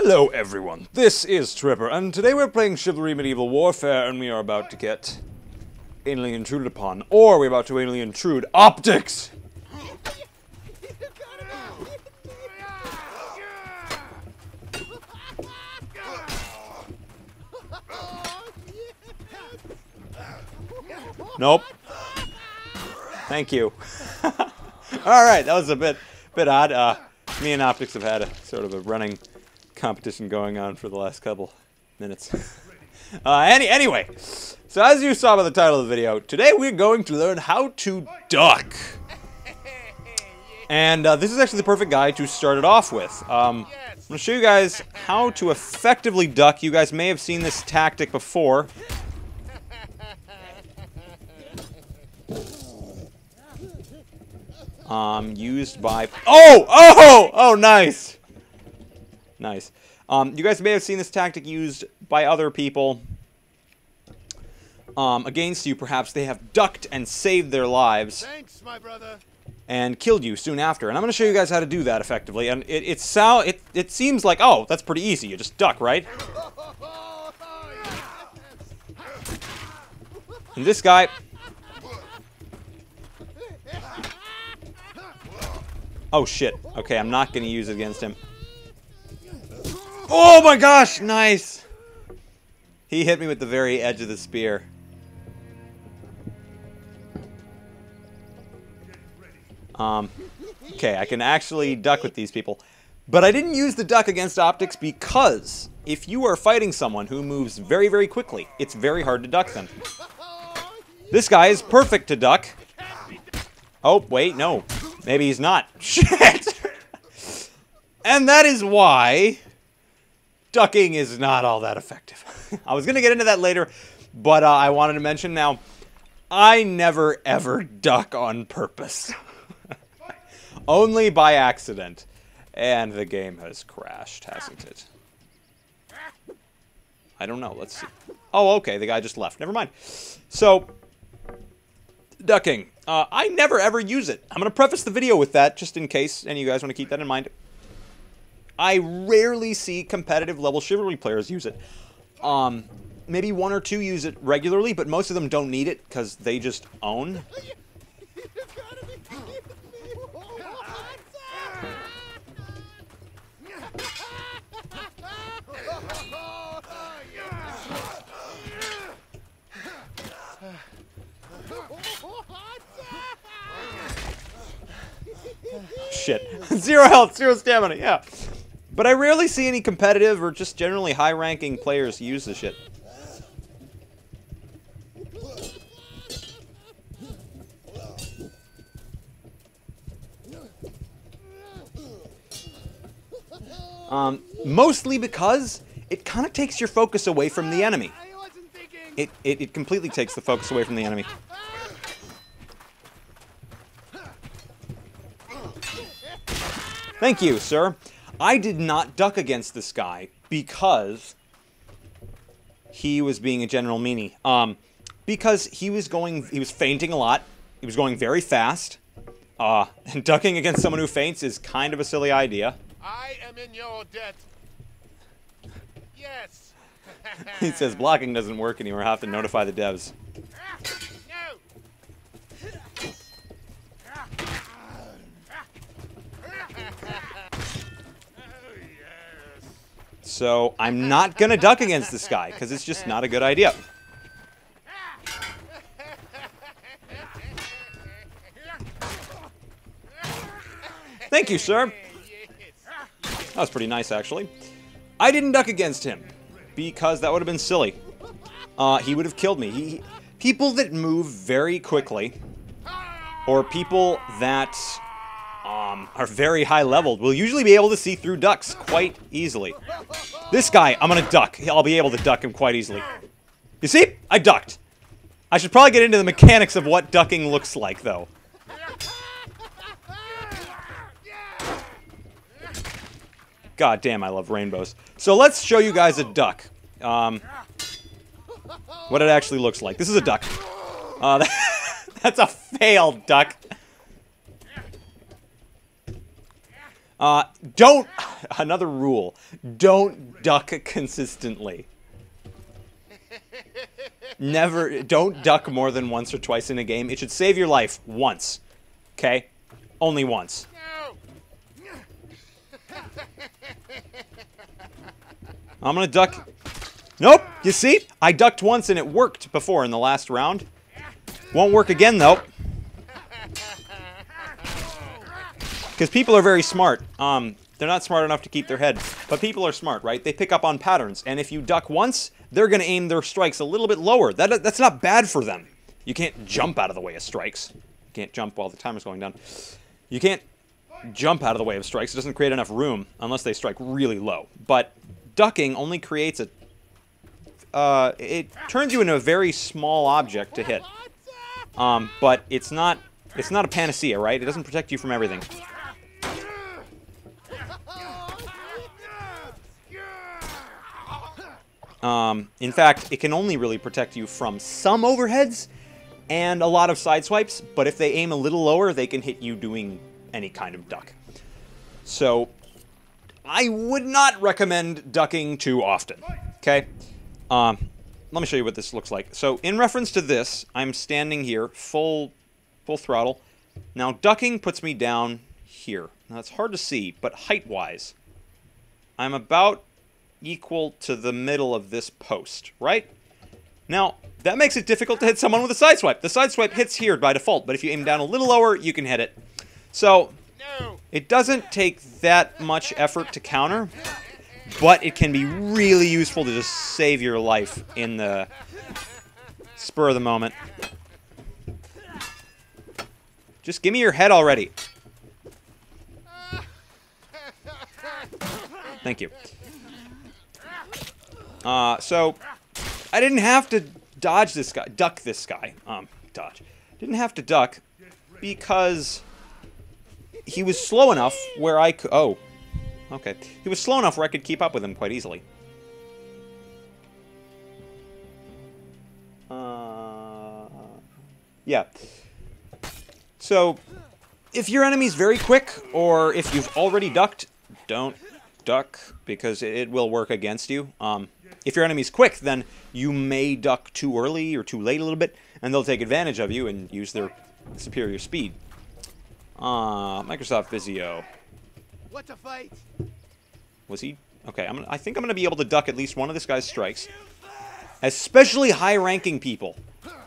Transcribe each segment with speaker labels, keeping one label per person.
Speaker 1: Hello everyone, this is Trevor, and today we're playing Chivalry Medieval Warfare, and we are about to get anally intruded upon, or we're about to anally intrude optics! Nope. Thank you. Alright, that was a bit odd. Me and Optics have had a sort of a running competition going on for the last couple minutes. Anyway, so as you saw by the title of the video, today we're going to learn how to duck. And this is actually the perfect guide to start it off with. I'm going to show you guys how to effectively duck. You guys may have seen this tactic before. Used by... Oh, nice! Nice. You guys may have seen this tactic used by other people against you. Perhaps they have ducked and saved their lives.
Speaker 2: Thanks, my brother.
Speaker 1: And killed you soon after. And I'm going to show you guys how to do that effectively. And it seems like, oh, that's pretty easy. You just duck, right? And this guy... Oh, shit. Okay, I'm not going to use it against him. Oh my gosh, nice! He hit me with the very edge of the spear. Okay, I can actually duck with these people. But I didn't use the duck against Optics because if you are fighting someone who moves very, very quickly, it's very hard to duck them. This guy is perfect to duck. Oh, wait, no. Maybe he's not. Shit! And that is why ducking is not all that effective. I was going to get into that later, but I wanted to mention now, I never ever duck on purpose. Only by accident. And the game has crashed, hasn't it? I don't know. Let's see. Oh, okay. The guy just left. Never mind. So, ducking. I never ever use it. I'm going to preface the video with that, just in case any of you guys want to keep that in mind. I rarely see competitive level Chivalry players use it. Maybe one or two use it regularly, but most of them don't need it because they just own. Shit. 0 health, 0 stamina, yeah. But I rarely see any competitive or just generally high-ranking players use this shit. Mostly because it kind of takes your focus away from the enemy. It completely takes the focus away from the enemy. Thank you, sir. I did not duck against this guy because he was being a general meanie. Because he was feinting a lot. He was going very fast. And ducking against someone who feints is kind of a silly idea.
Speaker 2: I am in your debt. Yes.
Speaker 1: He says blocking doesn't work anymore. I have to notify the devs. So, I'm not gonna duck against this guy, because it's just not a good idea. Thank you, sir. That was pretty nice, actually. I didn't duck against him, because that would have been silly. He would have killed me. People that move very quickly, or people that are very high leveled will usually be able to see through ducks quite easily. This guy, I'm gonna duck. I'll be able to duck him quite easily. You see? I ducked. I should probably get into the mechanics of what ducking looks like, though. God damn, I love rainbows. So let's show you guys a duck. What it actually looks like. This is a duck. That's a failed duck. Don't... another rule. Don't duck consistently. Don't duck more than once or twice in a game. It should save your life once. Okay? Only once.
Speaker 2: No.
Speaker 1: I'm gonna duck. Nope! You see? I ducked once and it worked before in the last round. Won't work again, though. Because people are very smart. They're not smart enough to keep their head. But people are smart, right? They pick up on patterns. And if you duck once, they're going to aim their strikes a little bit lower. That's not bad for them. You can't jump out of the way of strikes. You can't jump while the timer's going down. You can't jump out of the way of strikes. It doesn't create enough room unless they strike really low. But ducking only creates a... it turns you into a very small object to hit. But it's not a panacea, right? It doesn't protect you from everything. In fact, it can only really protect you from some overheads and a lot of side swipes, but if they aim a little lower, they can hit you doing any kind of duck. So, I would not recommend ducking too often, okay? Let me show you what this looks like. So, in reference to this, I'm standing here, full throttle. Now, ducking puts me down here. Now, it's hard to see, but height-wise, I'm about equal to the middle of this post, right? Now, that makes it difficult to hit someone with a side swipe. The side swipe hits here by default, but if you aim down a little lower, you can hit it. So, it doesn't take that much effort to counter, but it can be really useful to just save your life in the spur of the moment. Just give me your head already. Thank you. So, I didn't have to duck this guy. Didn't have to duck because he was slow enough where I could... Oh. Okay. He was slow enough where I could keep up with him quite easily. Yeah. So, if your enemy's very quick, or if you've already ducked, don't duck, because it will work against you. If your enemy's quick, then you may duck too early or too late a little bit, and they'll take advantage of you and use their superior speed. Microsoft Visio.
Speaker 2: What a fight!
Speaker 1: Was he? Okay, I think I'm gonna be able to duck at least one of this guy's strikes, especially high-ranking people.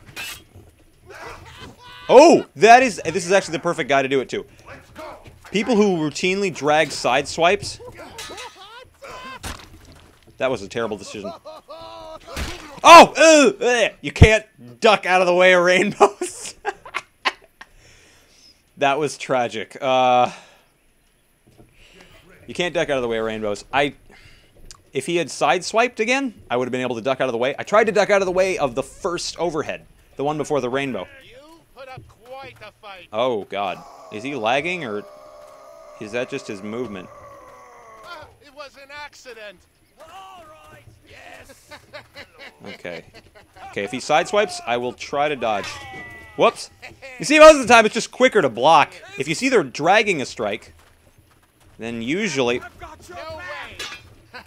Speaker 1: Oh, this is actually the perfect guy to do it to. People who routinely drag side swipes. That was a terrible decision. Oh! You can't duck out of the way of rainbows. That was tragic. You can't duck out of the way of rainbows. If he had side-swiped again, I would have been able to duck out of the way. I tried to duck out of the way of the first overhead. The one before the rainbow.
Speaker 2: You put up quite a fight.
Speaker 1: Oh, God. Is he lagging, or is that just his movement?
Speaker 2: It was an accident. All right. Yes.
Speaker 1: Okay. Okay, if he sideswipes, I will try to dodge. Whoops. You see, most of the time, it's just quicker to block. If you see they're dragging a strike, then usually...
Speaker 2: No way.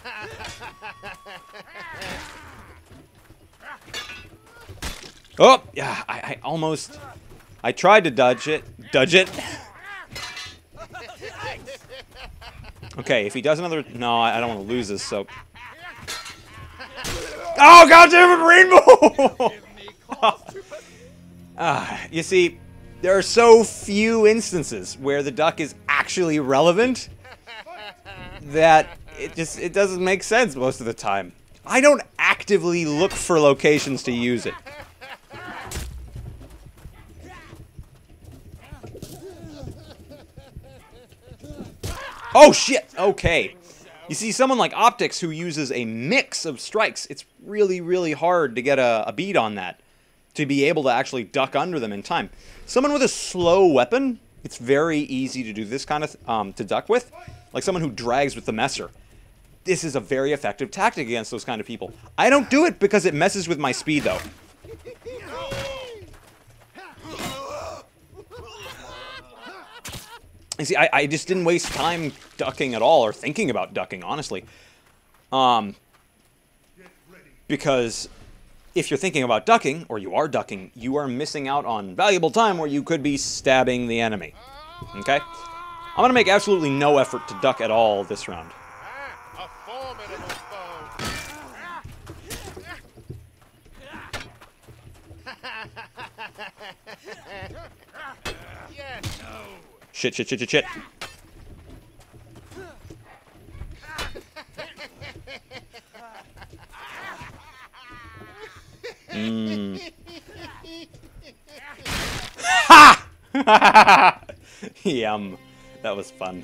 Speaker 1: Oh! Yeah, I almost... I tried to dodge it. Okay, if he does another... No, I don't want to lose this, so... Oh, goddammit, Rainbow! You see, there are so few instances where the duck is actually relevant that it doesn't make sense most of the time. I don't actively look for locations to use it. Oh, shit! Okay. You see, someone like Optics who uses a mix of strikes, it's really, really hard to get a beat on that. To be able to actually duck under them in time. Someone with a slow weapon, it's very easy to do this kind of, to duck with. Like someone who drags with the messer. This is a very effective tactic against those kind of people. I don't do it because it messes with my speed, though. And see, I just didn't waste time ducking at all, or thinking about ducking, honestly. Because if you're thinking about ducking, or you are ducking, you are missing out on valuable time where you could be stabbing the enemy. Okay? I'm going to make absolutely no effort to duck at all this round.
Speaker 2: A formidable foe. Yes. No.
Speaker 1: Shit, shit, shit, shit, shit. Ha! Yum. That was fun.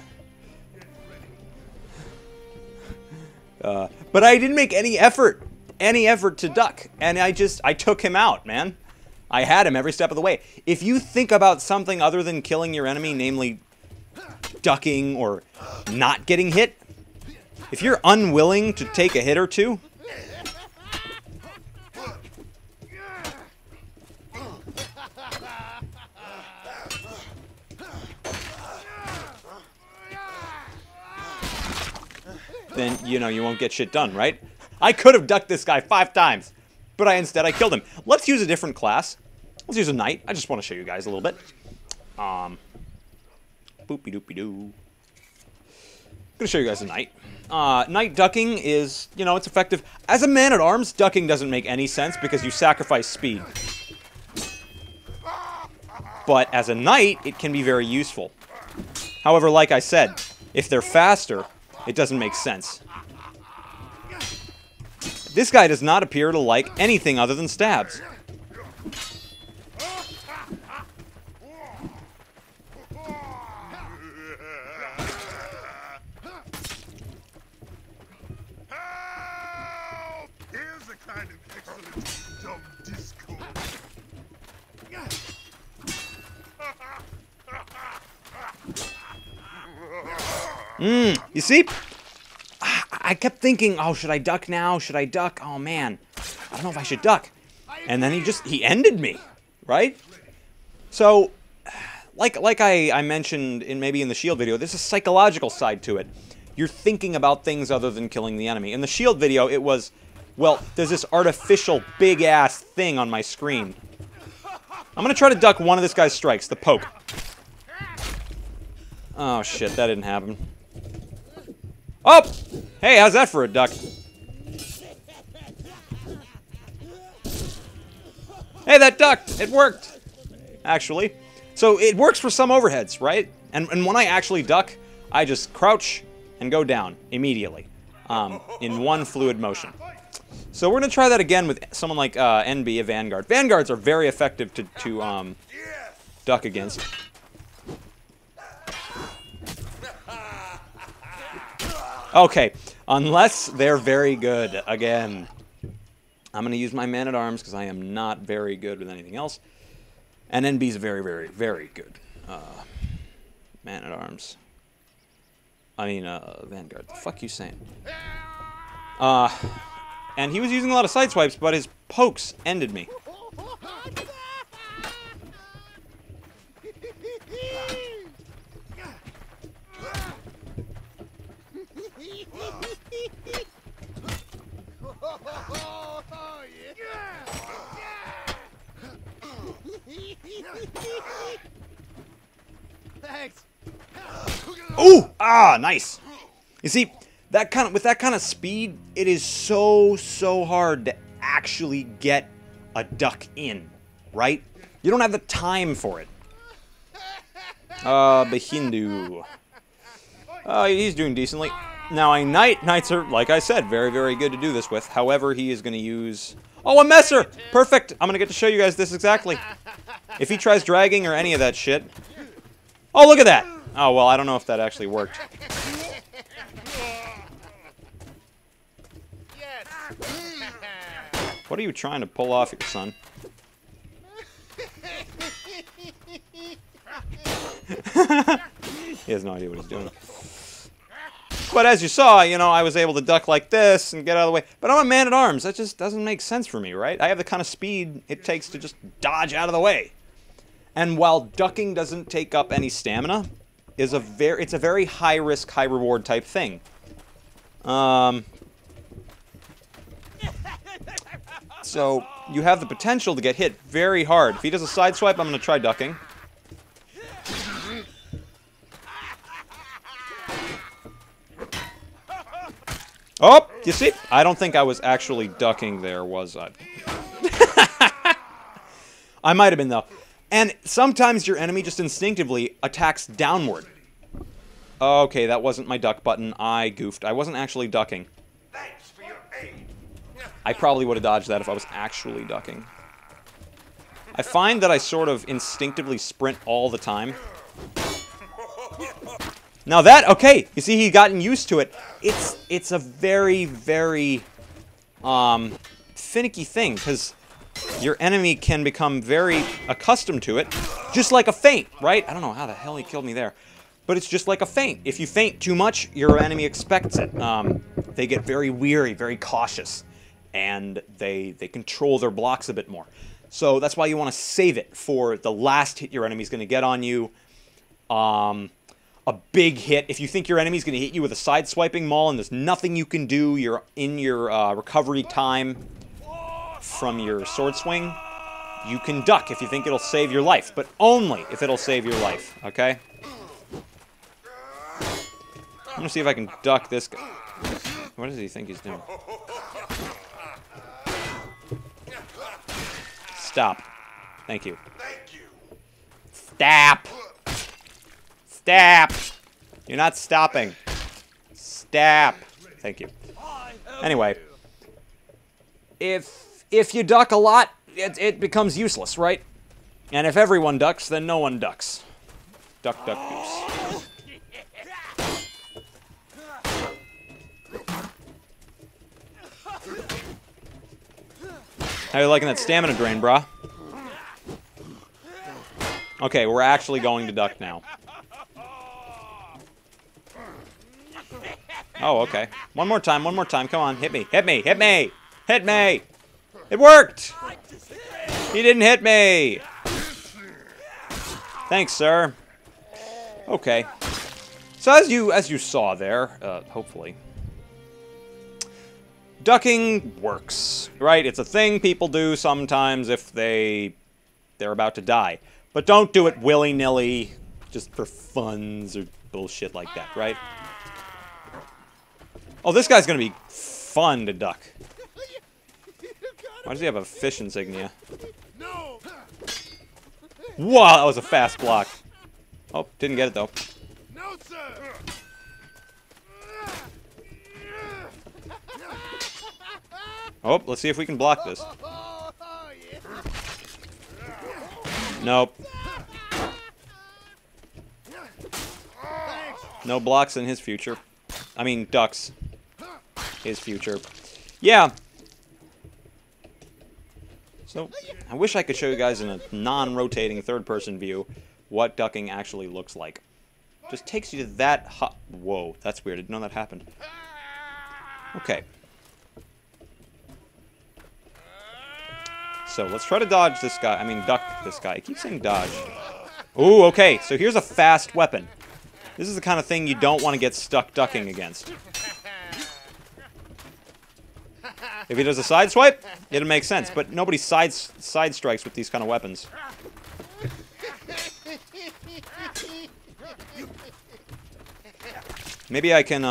Speaker 1: But I didn't make any effort to duck. And I took him out, man. I had him every step of the way. If you think about something other than killing your enemy, namely ducking or not getting hit, if you're unwilling to take a hit or two, then, you know, you won't get shit done, right? I could have ducked this guy 5 times, but instead I killed him. Let's use a different class. Let's use a knight. I just want to show you guys a little bit. Boopy-doopy-doo. I'm going to show you guys a knight. Knight ducking is, you know, it's effective. As a man-at-arms, ducking doesn't make any sense because you sacrifice speed. But as a knight, it can be very useful. However, like I said, if they're faster, it doesn't make sense. This guy does not appear to like anything other than stabs.
Speaker 2: Here's a kind of excellent dumb discord.
Speaker 1: You see? I kept thinking, oh, should I duck now? Should I duck? Oh, man. I don't know if I should duck. And then he ended me, right? So, like I mentioned maybe in the shield video, there's a psychological side to it. You're thinking about things other than killing the enemy. In the shield video, it was, well, there's this artificial big-ass thing on my screen. I'm going to try to duck one of this guy's strikes, the poke. Oh, shit, that didn't happen. Oh! Hey, how's that for a duck? Hey, that ducked! It worked! Actually. So, it works for some overheads, right? And when I actually duck, I just crouch and go down immediately. In one fluid motion. So, we're going to try that again with someone like NB, a Vanguard. Vanguards are very effective to duck against. Okay, unless they're very good. Again, I'm going to use my man-at-arms because I am not very good with anything else. And NB's very, very, very good. Man-at-arms. I mean, Vanguard. The fuck you saying? And he was using a lot of side swipes, but his pokes ended me.
Speaker 2: Thanks.
Speaker 1: Ooh! Ah, nice. You see, with that kind of speed, it is so hard to actually get a duck in, right? You don't have the time for it. Behindu. He's doing decently. Now, knights are, like I said, very, very good to do this with. However, he is going to use... Oh, a messer! Perfect! I'm going to get to show you guys this exactly. If he tries dragging or any of that shit... Oh, look at that! Oh, well, I don't know if that actually worked. What are you trying to pull off here, son? He has no idea what he's doing. But as you saw, you know, I was able to duck like this and get out of the way. But I'm a man-at-arms. That just doesn't make sense for me, right? I have the kind of speed it takes to just dodge out of the way. And while ducking doesn't take up any stamina, is it's a very high risk, high reward type thing. So you have the potential to get hit very hard. If he does a side swipe, I'm going to try ducking. Oh, you see? I don't think I was actually ducking there, was I? I might have been, though. And sometimes your enemy just instinctively attacks downward. Okay, that wasn't my duck button. I goofed. I wasn't actually ducking.
Speaker 2: Thanks for your aid.
Speaker 1: I probably would have dodged that if I was actually ducking. I find that I sort of instinctively sprint all the time. Now that, okay, you see, he's gotten used to it. It's a very, very finicky thing, because your enemy can become very accustomed to it, just like a feint, right? I don't know how the hell he killed me there, but it's just like a feint. If you feint too much, your enemy expects it. They get very weary, very cautious, and they control their blocks a bit more. So that's why you want to save it for the last hit your enemy's going to get on you. A big hit. If you think your enemy's going to hit you with a side-swiping maul and there's nothing you can do, you're in your recovery time from your sword swing, you can duck if you think it'll save your life, but only if it'll save your life, okay? I'm going to see if I can duck this guy. What does he think he's doing? Stop. Thank you. Stop. Stop. You're not stopping. Stop. Thank you. Anyway, if you duck a lot, it becomes useless, right? And if everyone ducks, then no one ducks. Duck, duck, goose. How you liking that stamina drain, brah? Okay, we're actually going to duck now. Oh, okay. One more time, come on, hit me, hit me, hit me! Hit me! It worked! He didn't hit me! Thanks, sir. Okay. So as you saw there, hopefully, ducking works, right? It's a thing people do sometimes if they're about to die. But don't do it willy-nilly, just for funs or bullshit like that, right? Oh, this guy's gonna be fun to duck. Why does he have a fish insignia? Wow, that was a fast block. Oh, didn't get it though.
Speaker 2: No, sir.
Speaker 1: Oh, let's see if we can block this. Nope. No blocks in his future. I mean, ducks. His future. Yeah. So, I wish I could show you guys in a non-rotating third-person view what ducking actually looks like. Just takes you to that whoa, that's weird. I didn't know that happened. Okay. So, let's try to dodge this guy. I mean, duck this guy. I keep saying dodge. Ooh, okay. So, here's a fast weapon. This is the kind of thing you don't want to get stuck ducking against. If he does a side swipe, it'll make sense. But nobody side strikes with these kind of weapons. Maybe I can,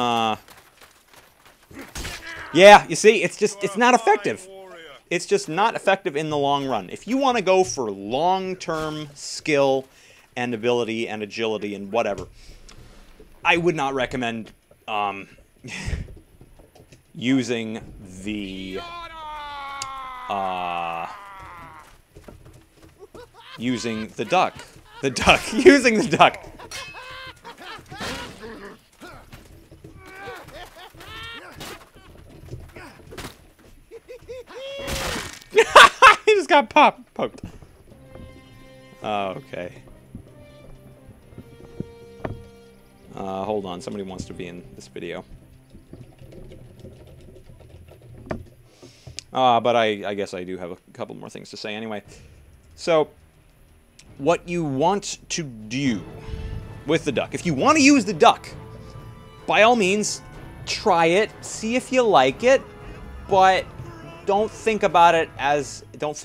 Speaker 1: yeah, you see, it's not effective. It's just not effective in the long run. If you want to go for long-term skill and ability and agility and whatever, I would not recommend, using the, using the duck. Using the duck. He just got poked. Okay. Hold on. Somebody wants to be in this video. But I guess I do have a couple more things to say anyway. So, what you want to do with the duck. If you want to use the duck, by all means, try it, see if you like it, but don't think about it as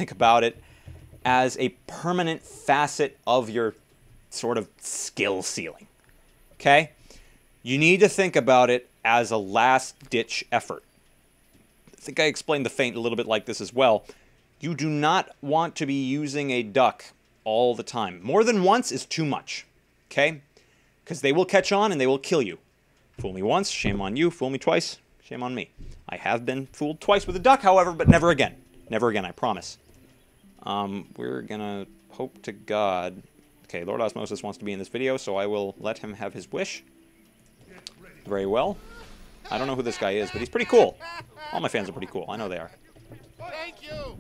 Speaker 1: a permanent facet of your sort of skill ceiling. Okay? You need to think about it as a last-ditch effort. I think I explained the feint a little bit like this as well. You do not want to be using a duck all the time. More than once is too much. Okay? Because they will catch on and they will kill you. Fool me once, shame on you. Fool me twice, shame on me. I have been fooled twice with a duck, however, but never again. Never again, I promise. We're gonna hope to God... Okay, Lord Osmosis wants to be in this video, so I will let him have his wish. Very well. I don't know who this guy is, but he's pretty cool. All my fans are pretty cool. I know they are.
Speaker 2: Thank you.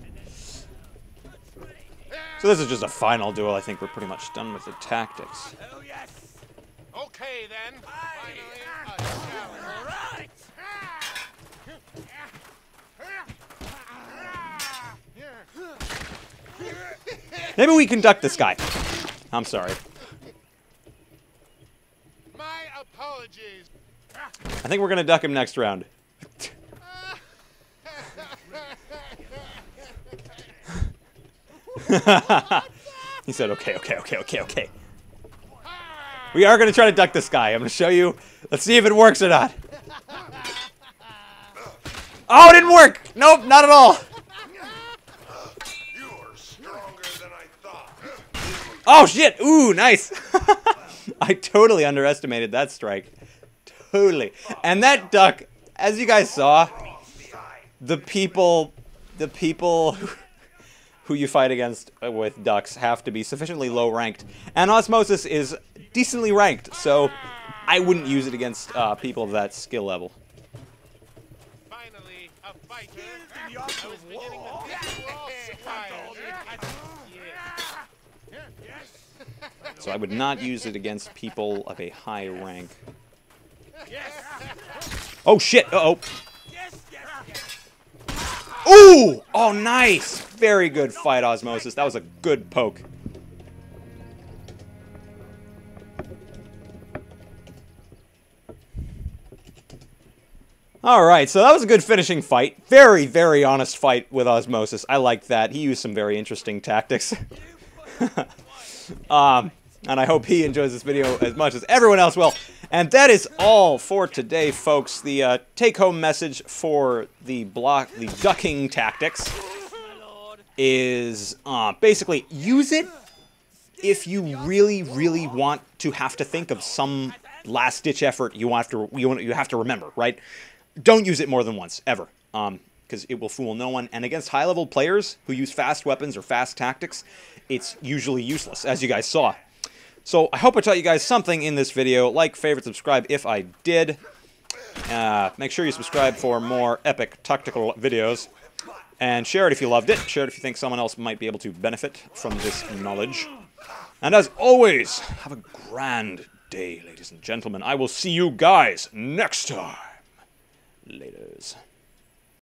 Speaker 1: So this is just a final duel. I think we're pretty much done with the tactics.
Speaker 2: Oh, yes. Okay, then. Finally, a challenge. All right.
Speaker 1: Maybe we can duck this guy. I'm sorry.
Speaker 2: My apologies.
Speaker 1: I think we're going to duck him next round. He said, okay. We are going to try to duck this guy. I'm going to show you. Let's see if it works or not. Oh, it didn't work. Nope, not at all.
Speaker 2: You are stronger than I thought.
Speaker 1: Oh, shit. Ooh, nice. I totally underestimated that strike. Totally. And that duck, as you guys saw, the people who you fight against with ducks have to be sufficiently low ranked. And Osmosis is decently ranked, so I wouldn't use it against people of that skill level.
Speaker 2: Finally, a fighter. I was beginning to think you were all
Speaker 1: So I would not use it against people of a high rank. Oh shit! Uh-oh. Ooh! Oh, nice! Very good fight, Osmosis. That was a good poke. Alright, so that was a good finishing fight. Very, very honest fight with Osmosis. I liked that. He used some very interesting tactics. And I hope he enjoys this video as much as everyone else will. And that is all for today, folks. The take-home message for the ducking tactics is basically use it if you really, really want to have to think of some last-ditch effort you have to remember, right? Don't use it more than once, ever, because it will fool no one. And against high-level players who use fast weapons or fast tactics, it's usually useless, as you guys saw. So I hope I taught you guys something in this video. Like, favorite, subscribe if I did. Make sure you subscribe for more epic tactical videos. And share it if you loved it. Share it if you think someone else might be able to benefit from this knowledge. And as always, have a grand day, ladies and gentlemen. I will see you guys next time. Laters.